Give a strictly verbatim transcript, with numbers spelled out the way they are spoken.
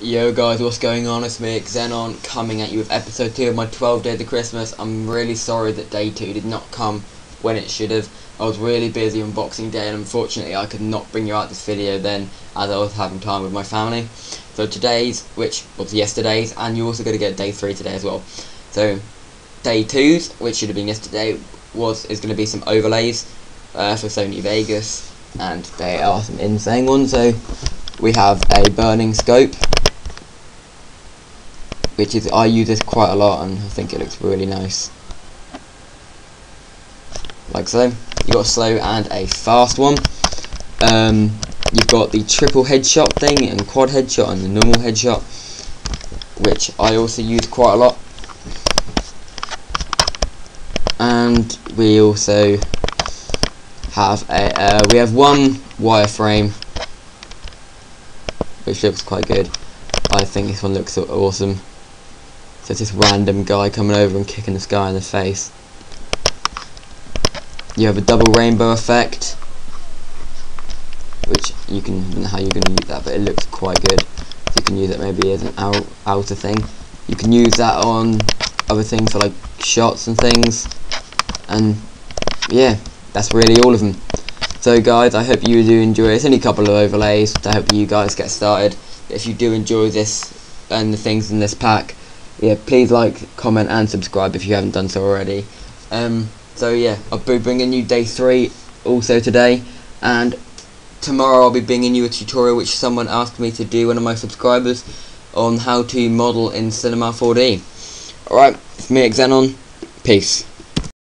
Yo guys, what's going on? It's me, Xenon, coming at you with episode two of my twelve Days of Christmas. I'm really sorry that day two did not come when it should have. I was really busy on Boxing Day and unfortunately I could not bring you out this video then, as I was having time with my family. So today's, which was yesterday's, and you're also going to get day three today as well. So day two's, which should have been yesterday, was is going to be some overlays uh, for Sony Vegas, and they are some insane ones. So we have a burning scope, which is, I use this quite a lot and I think it looks really nice, like so. You've got a slow and a fast one. Um, you've got the triple headshot thing and quad headshot and the normal headshot, which I also use quite a lot. And we also have a uh, we have one wireframe which looks quite good. I think this one looks awesome. So it's this random guy coming over and kicking this guy in the face. You have a double rainbow effect, which you can, I don't know how you're going to use that, but it looks quite good. So you can use it maybe as an out, outer thing. You can use that on other things, for like shots and things. And yeah, that's really all of them. So guys, I hope you do enjoy it. It's only a couple of overlays to help you guys get started. If you do enjoy this and the things in this pack, yeah, please like, comment and subscribe if you haven't done so already. Um, so yeah, I'll be bringing you day three also today, and tomorrow I'll be bringing you a tutorial which someone asked me to do, one of my subscribers, on how to model in Cinema four D. Alright, it's me, Xenon. Peace.